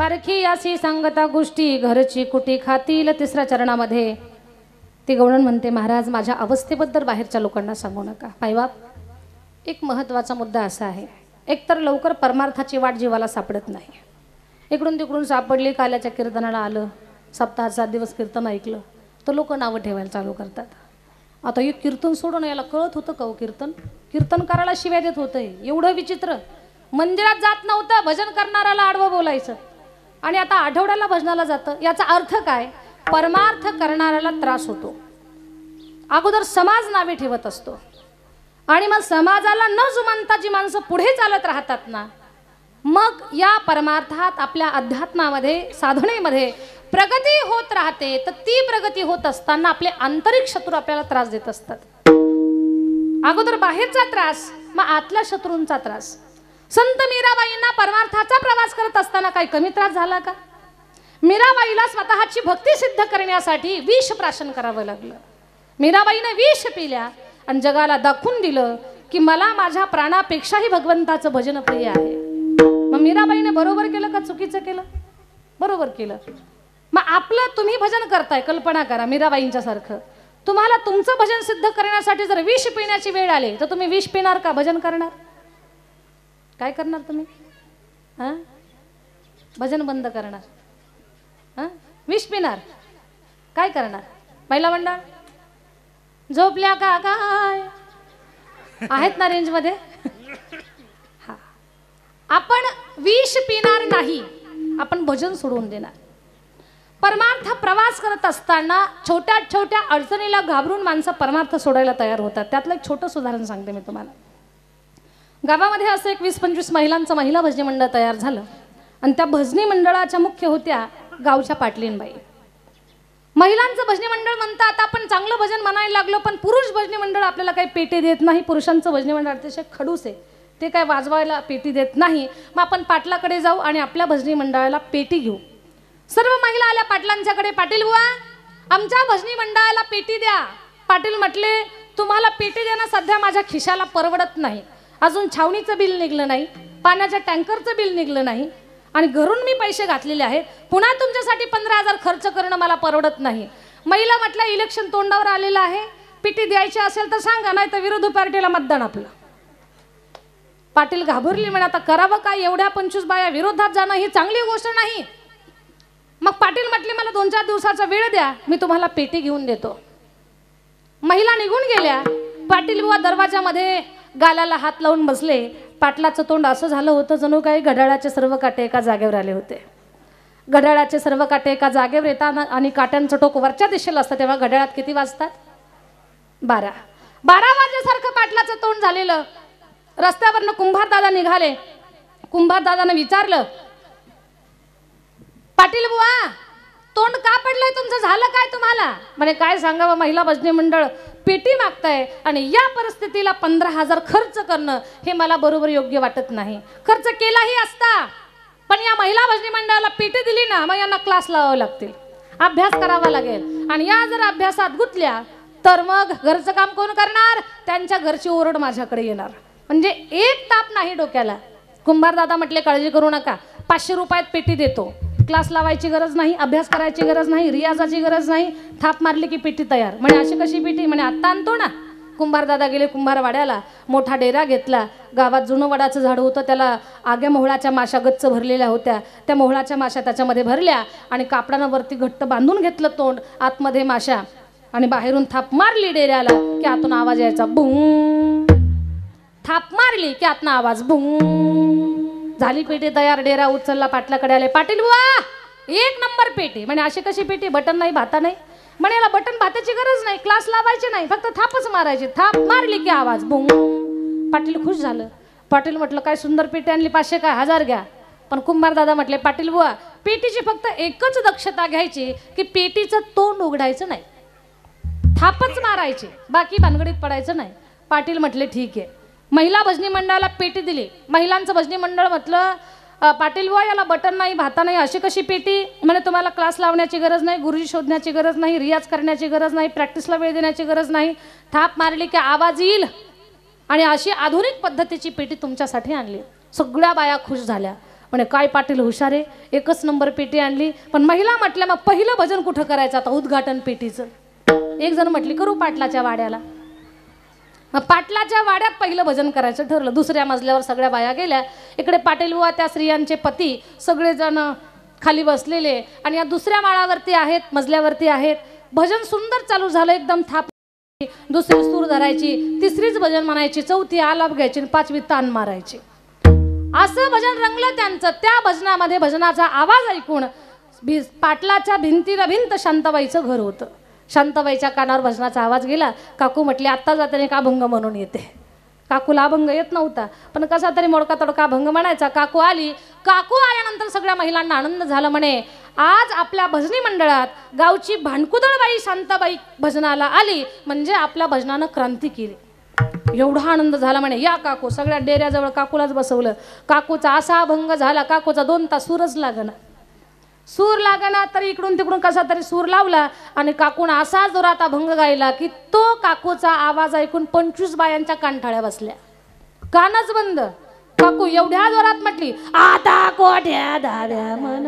पारखी यासी सांगता गोष्टी घरची कुटी खातील। तिसऱ्या चरणामध्ये ती गवळण म्हणते, महाराज माझ्या अवस्थेबद्दल बाहेरच्या लोकांना सांगू नका। पायबाप, एक महत्त्वाचा मुद्दा असा आहे, एकतर लवकर परमार्थाची वाट जीवाला सापडत नाही। इकडून तिकडून सापडली, काल्याच्या कीर्तनाला आलं, सप्ताहात 7 दिवस कीर्तन ऐकलं तर लोक नावं ठेवायला चालू करतात। आता एक कीर्तन सोडून याला कळत होतं का? कीर्तन करायला शिव्या देत होतंय। एवढं विचित्र, मंदिरात जात नव्हतं, भजन करणाऱ्याला आडवं बोलायचं, आणि आता आठवड्याला भजनाला जातं। याचा अर्थ काय? परमार्थ करणाऱ्याला त्रास होतो। अगोदर समाज नावे ठेवत असतो आणि मग समाजाला न जुमानता जी माणसं पुढे चालत राहतात ना, मग या परमार्थात आपल्या अध्यात्मामध्ये साधनेमध्ये प्रगती होत राहते। तर ती प्रगती होत असताना आपले आंतरिक शत्रू आपल्याला त्रास देत असतात। अगोदर बाहेरचा त्रास, मग आतल्या शत्रूंचा त्रास। संत मीराबाईंना परमार्थाचा प्रवास करत असताना काही कमी त्रास झाला का? मीराबाईला स्वतःची भक्ती सिद्ध करण्यासाठी विष प्राशन करावं लागलं। मीराबाईने विष पिल्या आणि जगाला दाखवून दिलं की मला माझ्या प्राणापेक्षाही भगवंताचं भजन प्रिय आहे। मग मीराबाईने बरोबर केलं का चुकीचं केलं? बरोबर केलं। मग आपलं तुम्ही भजन करताय, कल्पना करा मीराबाईंच्या सारखं। तुम्हाला तुमचं भजन सिद्ध करण्यासाठी जर विष पिण्याची वेळ आली तर तुम्ही विष पिणार का भजन करणार? काय करणार तुम्ही? हां, भजन बंद करणार? हां, विष पिणार? काय करणार? महिला मंडळ झोपल्या का काय? आहेत ना रेंज मध्ये? हा, आपण विष पिणार नाही, आपण भजन सोडून देणार। परमार्थ प्रवास करत असताना छोट्या छोट्या अडचणीला घाबरून माणसं परमार्थ सोडायला तयार होतात। त्यातलं एक छोटं उदाहरण सांगते मी तुम्हाला। गावामध्ये असं एक 20-25 महिलांचं महिला भजनी मंडळ तयार झालं आणि त्या भजनी मंडळाच्या मुख्य होत्या गावच्या पाटलीनबाई। महिलांचं भजनी मंडळ म्हणता आता आपण चांगलं भजन म्हणायला लागलो, पण पुरुष भजनी मंडळ आपल्याला काही पेटी देत नाही। पुरुषांचं भजनी मंडळ अतिशय खडूस आहे, ते काय वाजवायला पेटी देत नाही। मग आपण पाटलाकडे जाऊ आणि आपल्या भजनी मंडळाला पेटी घेऊ। सर्व महिला आल्या पाटलांच्याकडे, पाटील बुवा आमच्या भजनी मंडळाला पेटी द्या। पाटील म्हटले, तुम्हाला पेटी देणं सध्या माझ्या खिशाला परवडत नाही। अजून छावणीचं बिल निघलं नाही, पाण्याच्या टँकरचं बिल निघलं नाही, आणि घरून मी पैसे घातलेले आहेत, पुन्हा तुमच्यासाठी 15,000 खर्च करणं मला परवडत नाही। महिला म्हटलं, इलेक्शन तोंडावर आलेलं आहे, पेटी द्यायची असेल तर सांगा, नाही तर विरोधी पार्टीला मतदान आपलं। पाटील घाबरली, म्हणे आता करावं काय? एवढ्या 25 बाया विरोधात जाणं ही चांगली गोष्ट नाही। मग पाटील म्हटले, मला 2-4 दिवसाचा वेळ द्या, मी तुम्हाला पेटी घेऊन देतो। महिला निघून गेल्या। पाटील बुवा दरवाजामध्ये गालाला हात लावून बसले। पाटलाचं तोंड असं झालं होतं जणू काही घड्याळाचे सर्व काटे एका जागेवर आले होते। घड्याळाचे सर्व काटे एका जागेवर येतात आणि काट्यांचं टोक वरच्या दिशेला असतं, तेव्हा घड्याळात किती वाजतात? 12 वाजेसारखं पाटलाचं तोंड झालेलं। रस्त्यावरनं कुंभारदादा निघाले। कुंभारदादानं विचारलं, पाटील बुवा तोंड का पडलंय तुमचं, झालं काय तुम्हाला? म्हणे काय सांगावं, महिला भजनी मंडळ पेटी मागताय आणि या परिस्थितीला 15,000 खर्च करणं हे मला बरोबर योग्य वाटत नाही। खर्च केलाही असता, पण या महिला भजनी मंडळाला पेटी दिली ना, मग यांना क्लास लावावे लागतील, अभ्यास करावा लागेल, आणि या जर अभ्यासात गुंतल्या तर मग घरचं काम कोण करणार? त्यांच्या घरची ओरड माझ्याकडे येणार। म्हणजे एक ताप नाही डोक्याला। कुंभारदादा म्हटले, काळजी करू नका, 500 रुपयात पेटी देतो। क्लास लावायची गरज नाही, अभ्यास करायची गरज नाही, रियाजाची गरज नाही, थाप मारली की पेटी तयार। म्हणे अशी कशी पेटी? म्हणे आत्ता आणतो ना। कुंभारदादा गेले कुंभारवाड्याला, मोठा डेरा घेतला। गावात जुनं वडाचं झाड होतं, त्याला आग्या मोहळाच्या माशा गच्च भरलेल्या होत्या। त्या मोहळाच्या माशा त्याच्यामध्ये भरल्या आणि कापडानं वरती घट्ट बांधून घेतलं तोंड, आतमध्ये माशा, आणि बाहेरून थाप मारली डेऱ्याला की आतून आवाज यायचा बुंग। थाप मारली की आतनं आवाज बुंग। झाली पेटी तयार। डेरा उचलला, पाटलाकडे आले, पाटील बुवा 1 नंबर पेटी। म्हणे अशी कशी पेटी? बटन नाही, भाता नाही? म्हणे याला बटन भाताची गरज नाही, क्लास लावायची नाही, फक्त थापच मारायची। थाप मारली की आवाज बुंग। पाटील खुश झालं। पाटील म्हटलं, काय सुंदर पेटी आणली, 500 काय 1000 घ्या। पण कुंभारदादा म्हटले, पाटील बुवा पेटीची फक्त एकच दक्षता घ्यायची की पेटीचं तोंड उघडायचं नाही, थापच मारायची, बाकी भानगडीत पडायचं नाही। पाटील म्हटले ठीक आहे। महिला भजनी मंडळाला पेटी दिली। महिलांचं भजनी मंडळ म्हटलं, पाटील बुवा याला बटन नाही, भाता नाही, अशी कशी पेटी? म्हणे तुम्हाला क्लास लावण्याची गरज नाही, गुरुजी शोधण्याची गरज नाही, रियाज करण्याची गरज नाही, प्रॅक्टिसला वेळ देण्याची गरज नाही, थाप मारली की आवाज येईल, आणि अशी आधुनिक पद्धतीची पेटी तुमच्यासाठी आणली। सगळ्या बाया खुश झाल्या। म्हणे काय पाटील हुशार आहे, एकच नंबर पेटी आणली. पण महिला म्हटल्या मग पहिलं भजन कुठं करायचं आता, उद्घाटन पेटीचं. एक जण म्हटली करू पाटलाच्या वाड्याला. मग पाटलाच्या वाड्यात पहिलं भजन करायचं ठरलं. दुसऱ्या मजल्यावर सगळ्या बाया गेल्या. इकडे पाटील बुवा त्या स्त्रियांचे पती सगळेजण खाली बसलेले आणि या दुसऱ्या माळावरती आहेत, मजल्यावरती आहेत. भजन सुंदर चालू झालं, एकदम थाप. दुसरी सूर धरायची, तिसरीच भजन म्हणायची, चौथी आलाप घ्यायची, पाचवी तान मारायची. असं भजन रंगलं त्यांचं. त्या भजनामध्ये भजनाचा आवाज ऐकून पाटलाच्या भिंतीला भिंत शांताबाईचं घर होतं. शांताबाईच्या कानावर भजनाचा आवाज गेला. काकू म्हटले आत्ता जाताना का अभंग म्हणून येते. काकूला अभंग येत नव्हता, पण कसा तरी मोडका तडका अभंग म्हणायचा. काकू आली. काकू आल्यानंतर सगळ्या महिलांना आनंद झाला. म्हणे आज आपल्या भजनी मंडळात गावची भांडकुदळबाई शांताबाई भजनाला आली, म्हणजे आपल्या भजनानं क्रांती केली. एवढा आनंद झाला. म्हणे या काकू. सगळ्या डेऱ्याजवळ काकूलाच बसवलं. काकूचा असा अभंग झाला, काकूचा 2 तास सूरच लागना. सूर लागना तरी इकडून तिकडून कसा तरी सूर लावला आणि काकून असा जोरात अभंग गायला की तो काकूचा आवाज ऐकून 25 बायांच्या कानठाळ्या बसल्या. कानच बंद. काकू एवढ्या जोरात म्हटली, आता कोठ्या धाव्या मन.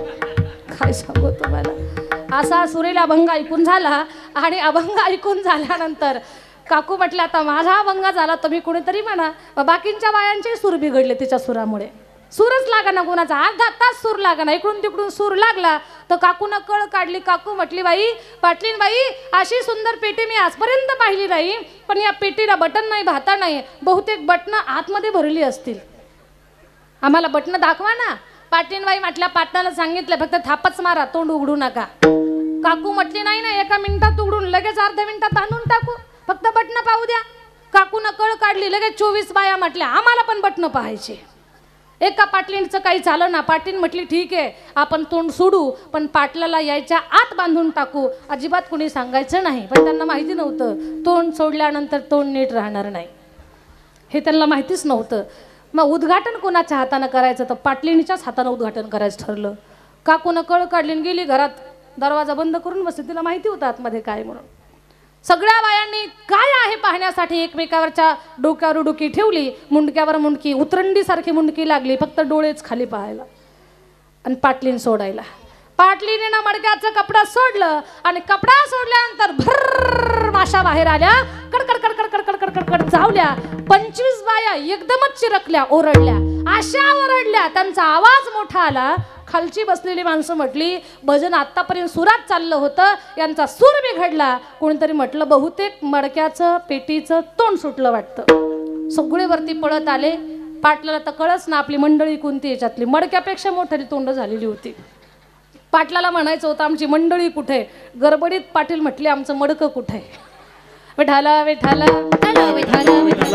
काय सांगू तुम्हाला. असा सुरेला अभंग ऐकून झाला आणि अभंग ऐकून झाल्यानंतर काकू म्हटलं आता माझा अभंग झाला, तुम्ही कोणीतरी म्हणा. बाकींच्या बायांचे सूर बिघडले तिच्या सुरामुळे. सूरच लागना कोणाचा. अर्धा तास सूर लागना. इकडून तिकडून सूर लागला तर काकूनं कळ काढली. काकू म्हटली बाई, पाटलीन बाई, अशी सुंदर पेटी मी आजपर्यंत पाहिली नाही, पण या पेटीला बटन नाही, भाता नाही. बहुतेक बटणं आतमध्ये भरली असतील. आम्हाला बटणं दाखवा ना. पाटलीन बाई म्हटल्या पाटणाला सांगितलं फक्त थापच मारा, तोंड उघडू नका. काकू म्हटली नाही ना, एका मिनिटात उघडून लगेच अर्ध्या मिनिटात आणून टाकू, फक्त बटणं पाहू द्या. काकूनं कळ काढली. लगेच 24 बाया म्हटल्या आम्हाला पण बटणं पाहायचे. एका पाटलींचं काही झालं ना. पाटील म्हटली ठीक आहे आपण तोंड सोडू, पण पाटलाला यायच्या आत बांधून टाकू. अजिबात कोणी सांगायचं नाही. पण त्यांना माहिती नव्हतं तोंड सोडल्यानंतर तोंड नीट राहणार नाही, हे त्यांना माहितीच नव्हतं. मग उद्घाटन कोणाच्या हातानं करायचं, तर पाटलींच्याच हातानं उद्घाटन करायचं ठरलं. काकूनं कळ काढली, गेली घरात, दरवाजा बंद करून बसली. तिला माहिती होतं आतमध्ये काय म्हणून. सगळ्या बायांनी काय आहे पाहण्यासाठी एकमेकावरच्या डोक्यावर डोकी ठेवली. मुंडक्यावर मुंडकी, उतरंडीसारखी मुंडकी लागली. फक्त डोळेच खाली पाहायला आणि पाटलीन सोडायला. पाटलीने ना मडक्याचं कपडा सोडलं आणि कपडा सोडल्यानंतर भर माशा बाहेर आल्या. कडकड कडकड कडकड कडकड कडकड चावल्या. 25 बाया एकदमच चिरकल्या, ओरडल्या. अशा ओरडल्या त्यांचा आवाज मोठा आला. खालची बसलेली माणसं म्हटली भजन आतापर्यंत सुरात चाललं होतं, यांचा सूर बिघडला. कोणीतरी म्हटलं बहुतेक मडक्याचं पेटीचं तोंड सुटलं वाटतं. सगळे वरती पळत आले. पाटलाला तर कळच ना आपली मंडळी कोणती याच्यातली. मडक्यापेक्षा मोठी तोंड झालेली होती. पाटलाला म्हणायचं होतं आमची मंडळी कुठे. गडबडीत पाटील म्हटले आमचं मडकं कुठे. विठाला विठाला विठाला विठाला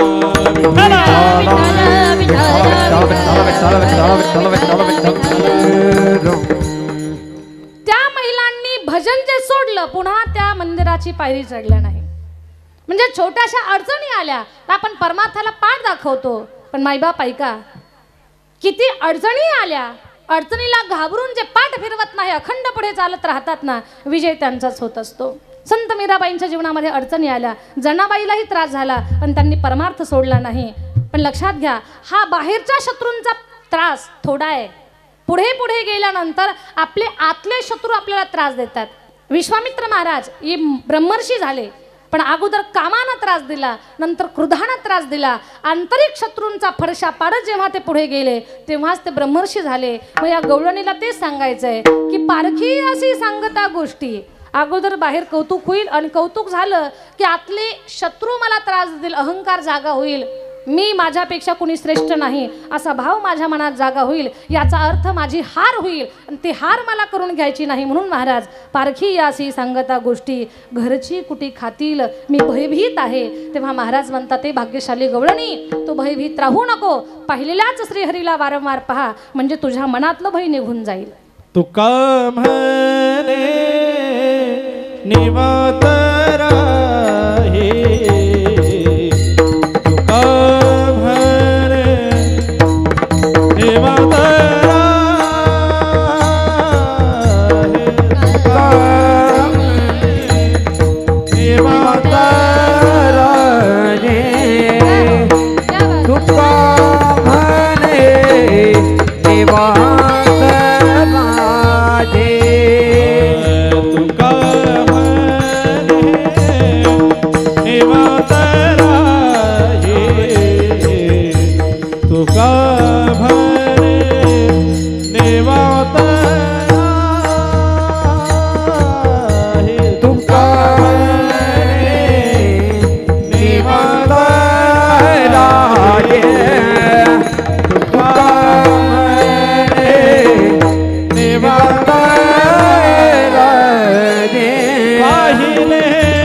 त्या महिलांनी भजन जे सोडलं पुन्हा त्या मंदिराची पायरी चढल्या नाही. म्हणजे छोट्याशा अडचणी आल्या तर आपण परमार्थाला पाठ दाखवतो, पण मायबाप ऐका किती अडचणी आल्या, अडचणीला घाबरून जे पाठ फिरवत नाही, अखंड पुढे चालत राहतात ना, विजय त्यांचाच होत असतो. संत मीराबाईंच्या जीवनामध्ये अडचणी आल्या, जनाबाईलाही त्रास झाला, पण त्यांनी परमार्थ सोडला नाही. पण लक्षात घ्या, हा बाहेरच्या शत्रूंचा त्रास थोडा आहे, पुढे पुढे गेल्यानंतर आपले आतले शत्रू आपल्याला त्रास देतात. विश्वामित्र महाराज हे ब्रह्मर्षी झाले, पण अगोदर कामानं त्रास दिला, नंतर क्रोधानं त्रास दिला. आंतरिक शत्रूंचा फडशा पाडत जेव्हा ते पुढे गेले तेव्हाच ते ब्रह्मर्षी झाले. मग या गवळणीला तेच सांगायचंय की पारखी अशी सांगता गोष्टी. अगोदर बाहेर कौतुक होईल आणि कौतुक झालं की आतले शत्रू मला त्रास देतील, अहंकार जागा होईल, मी माझ्यापेक्षा कोणी श्रेष्ठ नाही असा भाव माझ्या मनात जागा होईल. याचा अर्थ माझी हार होईल आणि ती हार मला करून घ्यायची नाही. म्हणून महाराज पारखी यासी सांगता गोष्टी, घरची कुटी खातील मी भयभीत आहे. तेव्हा महाराज म्हणतात ते भाग्यशाली गवळणी, तू भयभीत राहू नको. पाहिलेल्याच श्रीहरीला वारंवार पहा, म्हणजे तुझ्या मनातलं भय निघून जाईल. तुका म्हणे निवांत राहे, तुका म्हणे निवांत राहे, तुका म्हणे निवांत राहे, तुका म्हणे निवांत तुका भरे निवांत आहे तुका निवांत राहे तुका निवांत राहे पाहिले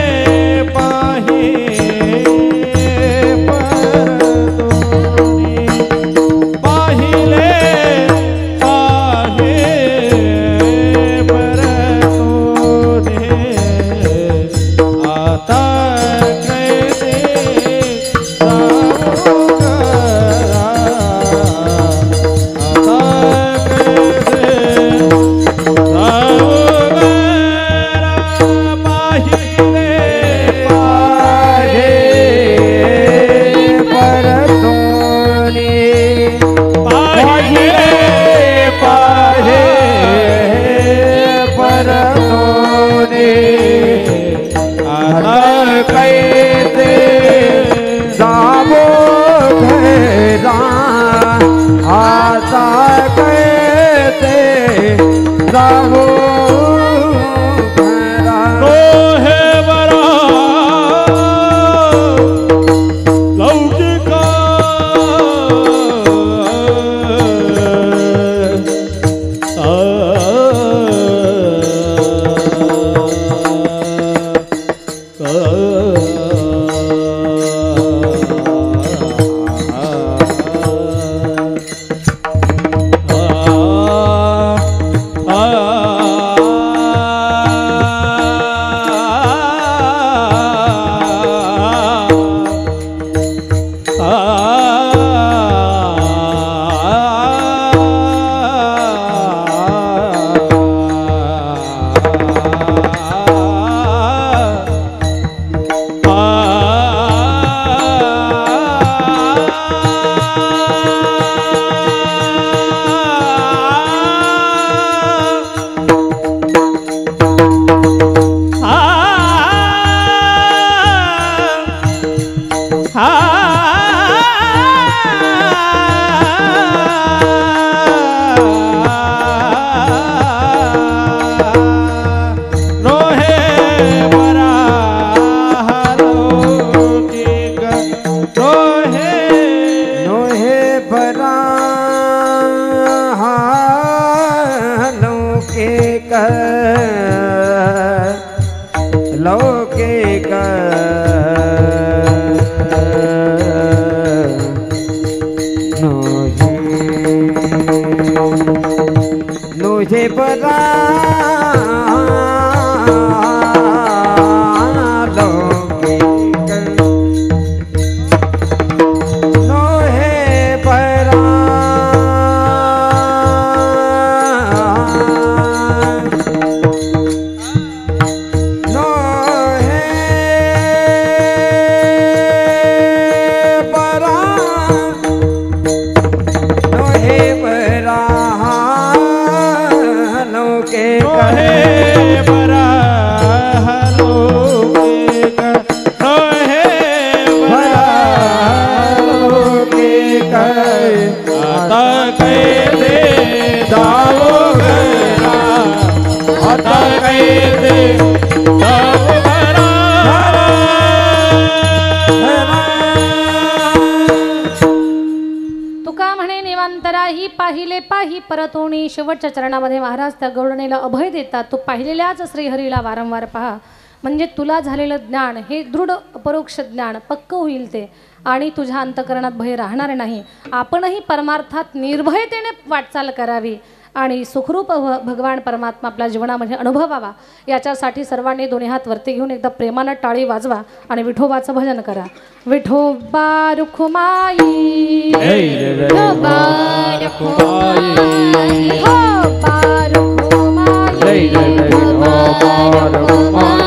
मुझे बता पाहिले पाही परतोणी. शेवटच्या चरणामध्ये महाराज त्या गौडणीला अभय देतात. तू पाहिलेल्याच श्रीहरीला वारंवार पहा, म्हणजे तुला झालेलं ज्ञान हे दृढ अपरोक्ष ज्ञान पक्क होईल ते, आणि तुझ्या अंतकरणात भय राहणार नाही. आपणही परमार्थात निर्भयतेने वाटचाल करावी आणि सुखरूप भगवान परमात्मा आपल्या जीवनामध्ये अनुभवावा. याच्यासाठी सर्वांनी दोन्ही हात वरती घेऊन एकदा प्रेमानं टाळी वाजवा आणि विठोबाचं भजन करा. विठोबा रुखमाई, विठोबा रुखमाई, विठोबा रुखमाई, विठोबा रुखमाई,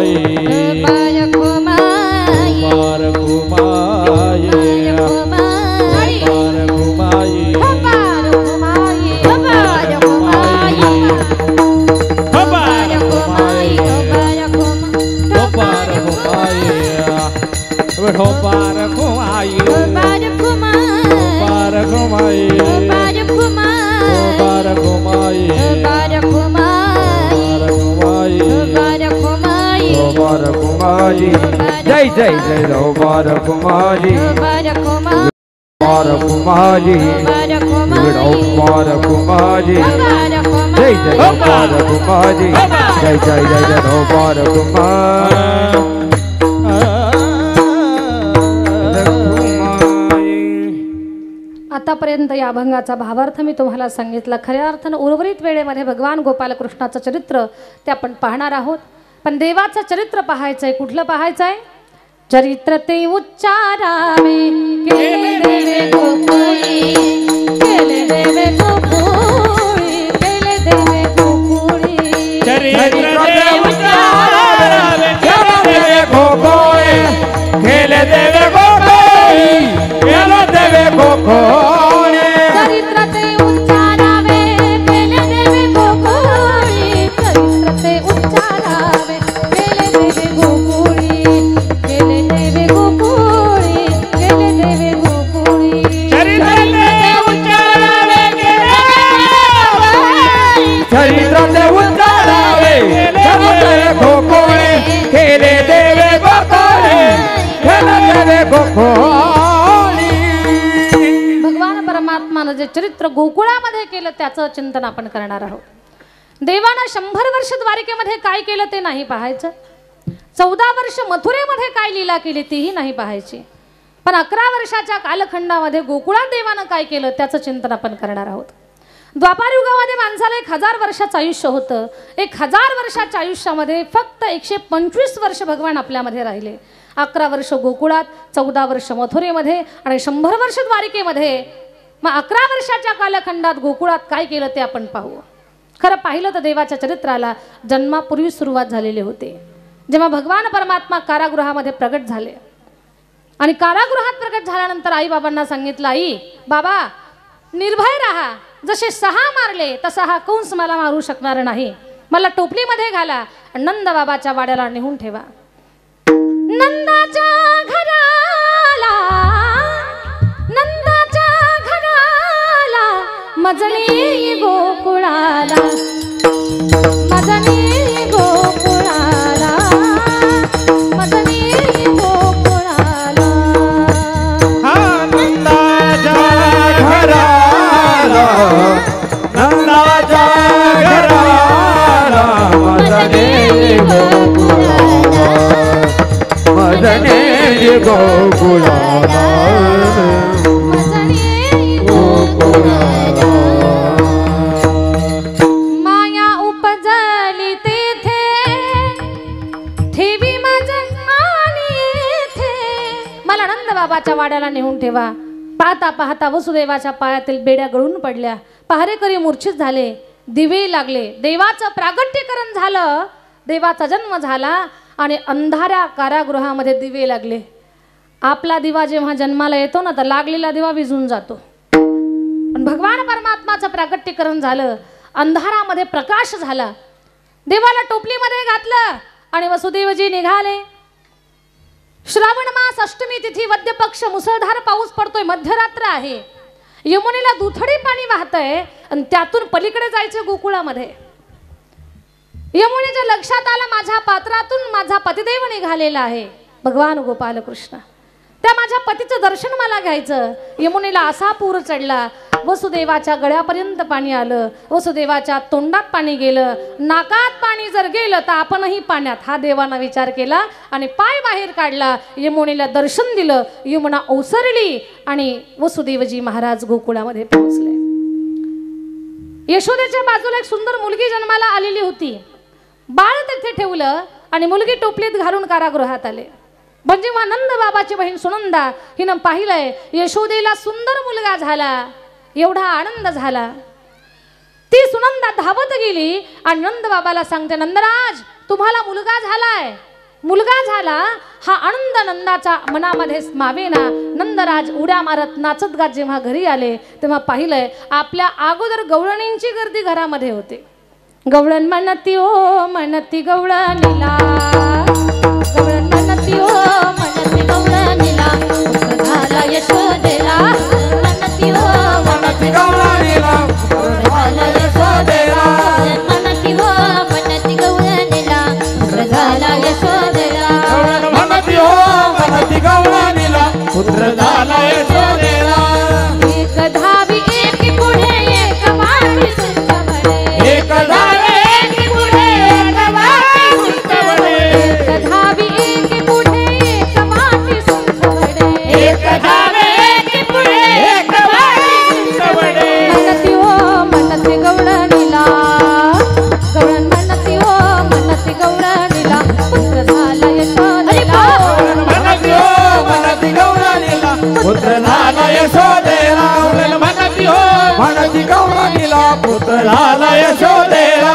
जय जय जय रोबार कुमारी रोबार कुमारी रोबार कुमारी जय जय रोबार कुमारी जय जय जय जय रोबार कुमारी। आतापर्यंत या अभंगाचा भावार्थ मी तुम्हाला सांगितला। खऱ्या अर्थानं उर्वरित वेळेमध्ये भगवान गोपालकृष्णाचं चरित्र ते आपण पाहणार आहोत। पण देवाचं चरित्र पाहायचंय। कुठलं पाहायचंय? चरित्र ते उच्चारावे केले देवे गोकुळी, केले देवे गोकुळी, केले देवे गोकुळी। चरित्र ते उच्चारावे केले देवे गोकुळी, केले देवे गोकुळी, केले देवे गोकुळी। चरित्र ते उच्चारावे केले देवे गोकुळी, चरित्र ते उच्चारावे केले देवे गोकुळी, केले देवे गोकुळी, केले देवे गोकुळी। चरित्र ते उच्चारावे चरित्र ते उच्चारावे केले देवे गोकुळी, केले देवे गोकुळी, केले देवे गोकुळी। भगवान परमात्मानं जे चरित्र गोकुळामध्ये केलं त्याचं चिंतन आपण करणार आहोत। देवानं 100 वर्ष द्वारिकेमध्ये काय केलं ते नाही पाहायचं। 14 वर्ष मथुरेमध्ये काय लीला केली तीही नाही पाहायची। पण 11 वर्षाच्या कालखंडामध्ये गोकुळात देवानं काय केलं त्याचं चिंतन आपण करणार आहोत। द्वापार युगामध्ये माणसाला 1000 वर्षाचं आयुष्य होतं। 1000 वर्षाच्या आयुष्यामध्ये फक्त 125 वर्ष भगवान आपल्यामध्ये राहिले। 11 वर्ष गोकुळात, 14 वर्ष मथुरेमध्ये आणि 100 वर्ष द्वारिकेमध्ये। मग 11 वर्षाच्या कालखंडात गोकुळात काय केलं ते आपण पाहू। खरं पाहिलं तर देवाच्या चरित्राला जन्मापूर्वी सुरुवात झालेली होती। जेव्हा भगवान परमात्मा कारागृहामध्ये प्रगट झाले आणि कारागृहात प्रगट झाल्यानंतर आई बाबांना सांगितलं, आई बाबा निर्भय राहा, जसे 6 मारले तसा हा कंस मला मारू शकणार नाही, मला टोपलीमध्ये घाला आणि नंद बाबाच्या वाड्याला नेऊन ठेवा। नंदाच्या घराला, नंदाच्या घराला, मजनी गोकुळाला, मजनी गोकुळाला, मजनी गोकुळाला। नंदाच्या घराला, नंदाच्या घराला, मजनी गोकुळाला, मजनी गोकुळाला, मजनी गोकुळाला। माया उपजली तेथे, ठेवी मज आणि येथे। मला नंद बाबाच्या वाड्याला नेऊन ठेवा। पाहता पाहता वसुदेवाच्या पायातील बेड्या गळून पडल्या। पहारेकरी मूर्छित झाले, दिवे लागले, देवाचं प्रागट्यकरण झालं, देवाचा जन्म झाला आणि अंधाऱ्या कारागृहामध्ये दिवे लागले। आपला दिवा जेव्हा जन्माला येतो ना तर लागलेला दिवा विझून जातो। पण भगवान परमात्माचं प्रागट्यकरण झालं, अंधारामध्ये प्रकाश झाला। देवाला टोपलीमध्ये घातलं आणि वसुदेवजी निघाले। श्रावण मास अष्टमी तिथी वद्य पक्ष, मुसळधार पाऊस पडतोय, मध्यरात्र आहे। यमुनेला दुथडी पाणी वाहतंय आणि त्यातून पलीकडे जायचं गोकुळामध्ये। यमुनेच्या लक्षात आलं माझ्या पात्रातून माझा पतिदेव निघालेला आहे, भगवान गोपालकृष्ण। त्या माझ्या पतीचं दर्शन मला घ्यायचं। यमुनेला असा पूर चढला, वसुदेवाच्या गळ्यापर्यंत पाणी आलं, वसुदेवाच्या तोंडात पाणी गेलं, नाकात पाणी जर गेलं तर आपणही पाण्यात, हा देवानं विचार केला आणि पाय बाहेर काढला, यमुनेला दर्शन दिलं, यमुना ओसरली आणि वसुदेवजी महाराज गोकुळामध्ये पोहोचले। यशोदेच्या बाजूला एक सुंदर मुलगी जन्माला आलेली होती। बाळ तेथे ठेवलं आणि मुलगी टोपलीत घालून कारागृहात आले। पण जेव्हा नंद बाबाची बहीण सुनंदा हिनं पाहिलंय यशोदेला सुंदर मुलगा झाला, एवढा आनंद झाला, ती सुनंदा धावत गेली आणि नंद बाबाला सांगते, नंदराज तुम्हाला मुलगा झालाय। मुलगा झाला हा आनंद नंदाच्या मनामध्ये मावेना. नंदराज उड्या मारत नाचत गात जेव्हा घरी आले तेव्हा पाहिलंय आपल्या अगोदर गवळणींची गर्दी घरामध्ये होते. गवळण म्हणती ओ म्हणती गवळणीला, गवळण म्हणती ओ म्हणती गवळणीला, पुत्र झाला यशोदेला. म्हणती ओ म्हणती गवळणीला, पुत्र झाला यशोदेला. म्हणती ओ म्हणती गवळणीला, पुत्र झाला यशोदेला. म्हणती हो म्हणती गवळणीला, पुत्र झाला यशोदेला. एक धावी एक पुढे एक मागे सुंद म्हणे, एक धावे एक पुढे एक मागे सुंद म्हणे. एक धावी एक पुढे एक मागे सुंद म्हणे. एक धावे एक पुढे एक मागे सुंद म्हणे. म्हणती ओ म्हणती गवळणीला, गवळण म्हणती ओ म्हणती गवळणीला, पुत्र झाला यशोदेला. म्हणती हो म्हणती गवळणीला, पुत्र झाला यशोदेला. म्हणती हो म्हणती गवळणीला, पुत्र झाला यशोदेला.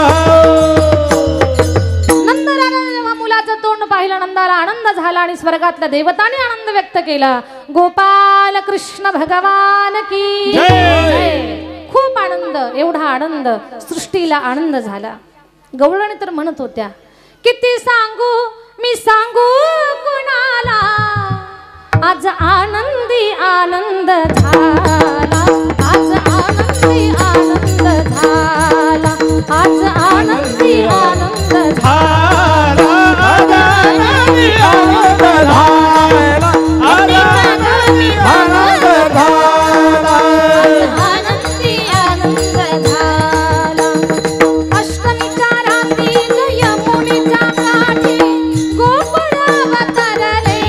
नंदराने जेव्हा मुलाचं तोंड पाहिलं नंदाला आनंद झाला आणि स्वर्गातल्या देवतांनी आनंद व्यक्त केला. गोपाल कृष्ण भगवान की जय. खूप आनंद, एवढा आनंद सृष्टीला आनंद झाला. गवळणी तर म्हणत होत्या किती सांगू मी सांगू कुणाला, आज आनंदी आनंद झाला, आज आनंदी आनंद झाला, आज आनंदी आनंद झाला. आनंदी आनंद झाला, आनंदी आनंद झाला. आनंदी आनंद झाला. अष्टमीच्या रात्री यमुनेच्या काठी गोकुळावतरले,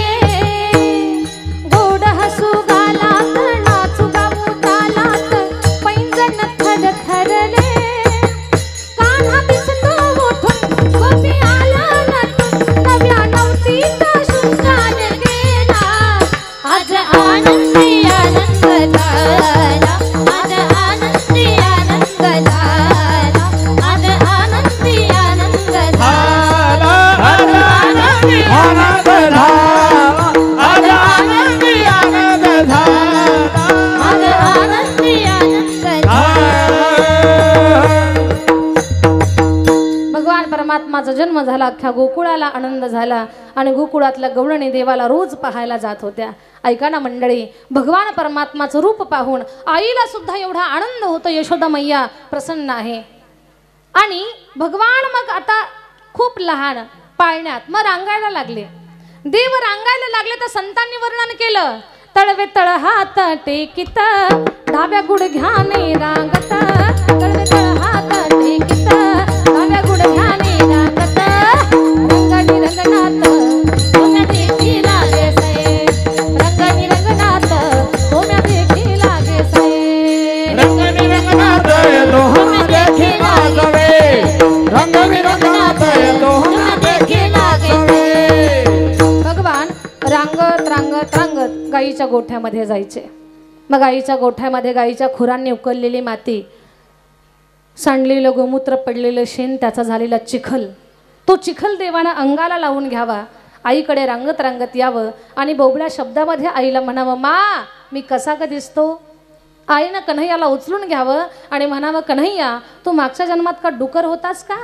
गोड हसू गालात नाचू गाऊ तालात पैंजण थरथरले. कान्हा दिसतो उठून गोपी आला नटून, नव्या नवतीचा शृंगार केला. आज आनंदी आनंद झाला, आज आनंदी आनंद झाला, आज आनंदी आनंद झाला. आनंदी आनंद झाला, आज आनंदी आनंद झाला. आज आनंदी आनंद झाला. भगवान परमात्माचा जन्म झाला, अख्ख्या गोकुळाला आनंद झाला आणि गोकुळातल्या गवळणी देवाला रोज पाहायला जात होत्या. ऐका ना मंडळी, भगवान परमात्माचं रूप पाहून आईला सुद्धा एवढा आनंद होतो. यशोदा मैया प्रसन्न आहे आणि भगवान मग आता खूप लहान पाळण्यात मग रांगायला लागले. देव रांगायला लागले तर संतांनी वर्णन केलं. तळवे तळ हात टेकित, डाव्या गुडघ्याने रांगत, तळवे तळ हात टेकित, डाव्या गुडघ्याने रांगत. रंगानी रंगनाथ तुम्ही देखी लागे से, रंगानी रंगनाथ तुम्ही देखी लागे से. रंगनी रंगनाथ तो हम देखी वाजवे, रंगनी रंगनाथ तो हम देखी वाजवे. भगवान रांगत रांगत रांगत गाईच्या गोठ्यामध्ये जायचे. मग गाईच्या गोठ्यामध्ये गाईच्या खुरांनी उकललेली माती, सांडलेलं गोमूत्र, पडलेलं शेण, त्याचा झालेला चिखल, तो चिखल देवानं अंगाला लावून घ्यावा, आईकडे रांगत रांगत यावं आणि बोबड्या शब्दामध्ये आईला म्हणावं, मा मी कसा का दिसतो. आईनं कन्हैयाला उचलून घ्यावं आणि म्हणावं, कन्हैया तू मागच्या जन्मात का डुकर होतास का.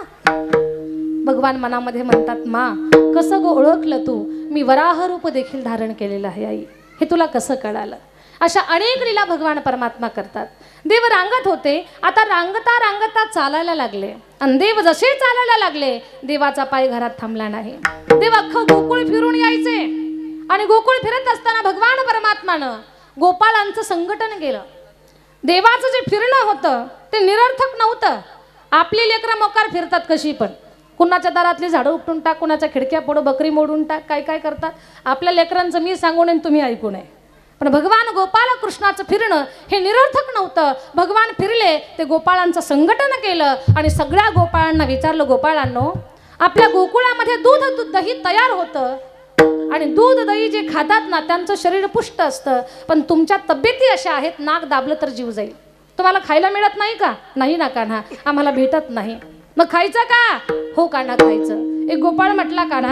भगवान मनामध्ये म्हणतात, मा कसं गो ओळखलं तू, मी वराह रूप देखील धारण केलेलं आहे आई, हे तुला कसं कळालं. अशा अनेक लीला भगवान परमात्मा करतात. देव रांगत होते, आता रांगता रांगता चालायला लागले आणि देव जसे चालायला लागले देवाचा पाय घरात थांबला नाही. देव अख्खं गोकुळ फिरून यायचे आणि गोकुळ फिरत असताना भगवान परमात्मानं गोपाळांचं संघटन केलं. देवाचं जे फिरणं होतं ते निरर्थक नव्हतं. आपली लेकरं मोकार फिरतात कशी पण, कुणाच्या दारातली झाडं उपटून टाक, कुणाच्या खिडक्या फोड, बकरी मोडून टाक, काय काय करतात. आपल्या लेकरांचं मी सांगू नये तुम्ही ऐकू नये. पण भगवान गोपाळ कृष्णाचं फिरणं हे निरर्थक नव्हतं. भगवान फिरले, ते गोपाळांचं संघटन केलं आणि सगळ्या गोपाळांना विचारलं, गोपाळांनो आपल्या गोकुळामध्ये दूध दही तयार होतं आणि दूध दही जे खातात ना त्यांचं शरीर पुष्ट असतं, पण तुमच्या तब्येती अशा आहेत, नाक दाबलं तर जीव जाईल. तुम्हाला खायला मिळत नाही का. नाही ना कान्हा, आम्हाला भेटत नाही. मग खायचं का. हो कान्हा खायचं. एक गोपाळ म्हटला, कान्हा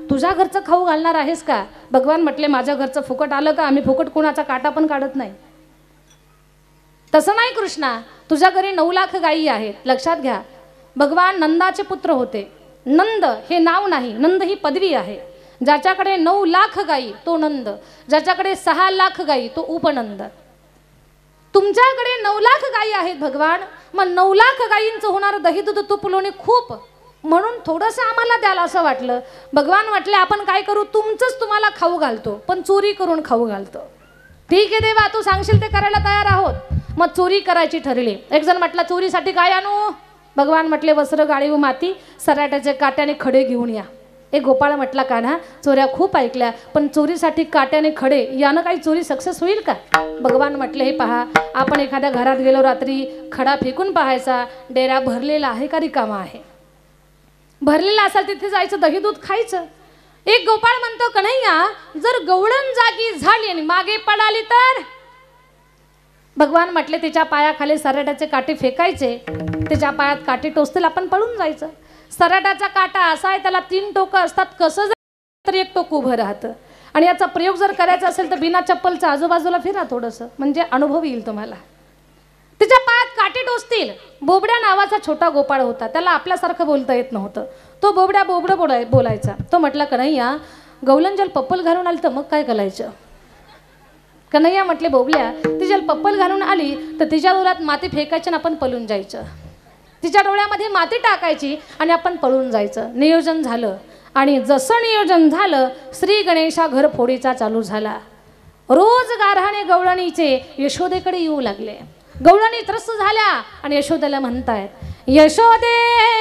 तुझ्या घरचं खाऊ घालणार आहेस का? भगवान म्हटले माझ्या घरचं फुकट आलं का? आम्ही फुकट कोणाचा काटा पण काढत नाही. तसं नाही कृष्णा, तुझ्या घरी 9 लाख गायी आहेत. लक्षात घ्या, भगवान नंदाचे पुत्र होते. नंद हे नाव नाही, नंद ही पदवी आहे. ज्याच्याकडे 9 लाख गायी तो नंद, ज्याच्याकडे 6 लाख गायी तो उपनंद. तुमच्याकडे 9 लाख गायी आहेत भगवान. मग 9 लाख गायींचं होणार दही दूध तूप लोणी खूप, म्हणून थोडंसं आम्हाला द्याल असं वाटलं. भगवान म्हटले आपण काय करू, तुमचंच तुम्हाला खाऊ घालतो, पण चोरी करून खाऊ घालतो. ठीक आहे देवा, तू सांगशील ते करायला तयार आहोत. मग चोरी करायची ठरली. एक जण म्हटला चोरीसाठी काय आणू? भगवान म्हटले वस्त्र गाळीव माती, सराट्याचे काट्याने खडे घेऊन या. एक गोपाळ म्हटला कान्हा, चोऱ्या खूप ऐकल्या, पण चोरीसाठी काट्याने खडे यानं काही चोरी सक्सेस होईल का? भगवान म्हटले हे पहा, आपण एखाद्या घरात गेलो, रात्री खडा फेकून पाहायचा, डेरा भरलेला आहे का रिकामा आहे. भरलेला असेल तिथे जायचं, दही दूध खायचं. एक गोपाळ म्हणतो कन्हैया, जर गवळण जागी झाली आणि मागे पडाली तर? भगवान म्हटले तिच्या पायाखाली सराट्याचे काटे फेकायचे, तिच्या पायात काटे टोचतील, आपण पळून जायचं. सराट्याचा काटा असा आहे, त्याला 3 टोकं असतात, कसं तरी एक टोक उभं राहतं. आणि याचा प्रयोग जर करायचा असेल तर बिना चप्पलचा आजूबाजूला फिरा थोडंसं, म्हणजे अनुभव येईल तुम्हाला. तिच्या पायात काटे टोचतील. बोबड्या नावाचा छोटा गोपाळ होता, त्याला आपल्यासारखं बोलता येत नव्हतं. तो बोबडं बोलायचा. तो म्हटला कन्हैया, गवलन जल पप्पल घालून आली तर मग काय करायचं? कन्हैया म्हटले बोबल्या, ती जल पप्पल घालून आली तर तिच्या डोळ्यात माती फेकायची आणि आपण पळून जायचं. तिच्या डोळ्यामध्ये माती टाकायची आणि आपण पळून जायचं. नियोजन झालं. आणि जसं नियोजन झालं, श्री गणेशा घर फोडीचा चालू झाला. रोज गारहाणे गवळणीचे यशोदेकडे येऊ लागले. गवळणी त्रस्त झाल्या आणि यशोदेला म्हणतायत, यशोदे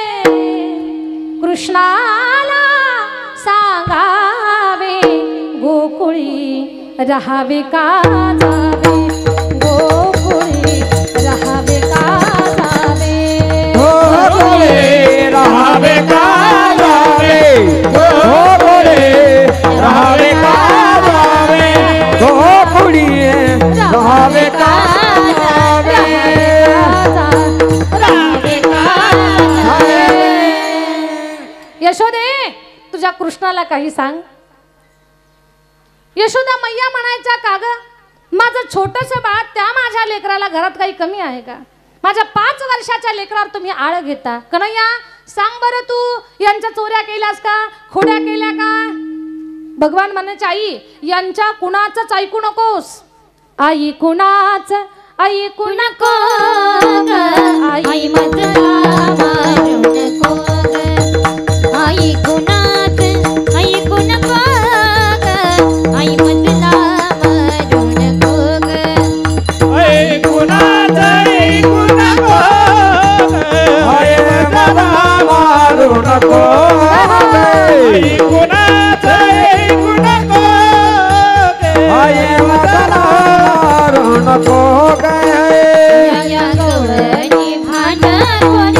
कृष्णाला सांगावे, गोकुळी रहावे का जावे, गोकुळी रहावे का जावे, गोकुळी रहावे का जावे, गोकुळी रहावे का जावे, गोकुळी रहावे का जावे, रहावे का जावे. यशोदे तुझ्या कृष्णाला काही सांग. यशोदा मैया म्हणायच्या, का ग माझं छोटंसं बाळ, त्या माझ्या लेकराला घरात काही कमी आहे का? माझ्या 5 वर्षाच्या लेकरावर तुम्ही आळ घेता. कन्हैया सांग बरं, तू यांच्या चोऱ्या केल्यास का, खोड्या केल्या का? भगवान म्हणायचे, आई यांच्या कुणाचंच ऐकू नकोस. आई कुणाच ऐकू नको, आई मधला मारू नको, आई कुणाच ऐकू नको, आई मधला मारू नको, ऐ कुणाचं ऐकू नको, हाय मला मारू नको, ऐ कुणाचं ऐकू नको, हाय मला मारू नको गए. या गवळणी भांड खोल,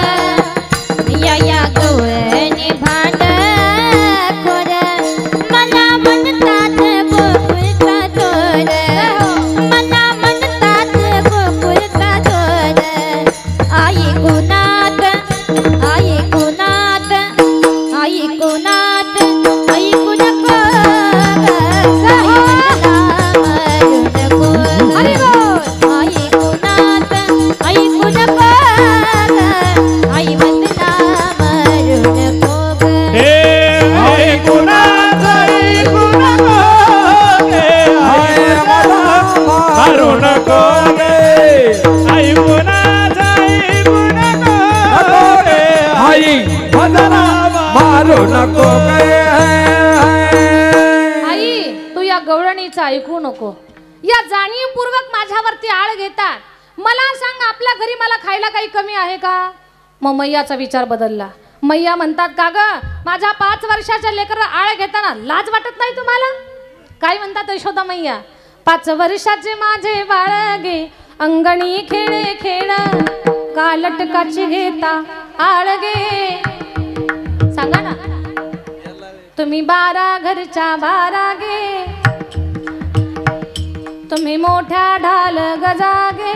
या गवळणी भांड खोल, मला म्हणतात गोकुळचा चोर, मला म्हणतात गोकुळचा चोर. आई कुणात, आई कुणात, आई कुणात ऐकू नको, मारू नको, आई कुणात ऐकू नको, आई मधला मारू नको. हे ऐ कुणाचं ऐकू नको, हाय मला मारू नको गए. ऐ कुणाचं ऐकू नको, आई मला मारू नको गए. आई तू या गवळणीचं ऐकू नको. या जाणीवपूर्वक माझ्यावरती आळ घेतात. मला सांग, आपल्या घरी मला खायला काही कमी आहे का? मग मैयाचा विचार बदलला. मैया म्हणतात, का ग माझ्या 5 वर्षाच्या लेकराला आळ घेताना लाज वाटत नाही तुम्हाला? काय म्हणतात यशोदा मैया, 5 वर्षाचे माझे बाळगे, अंगणी खेळे खेळ, कालटकाची घेता आळगे. सांगा ना तुम्ही 12 घरच्या 12 गे, तुम्ही मोठ्या ढाल गजागे.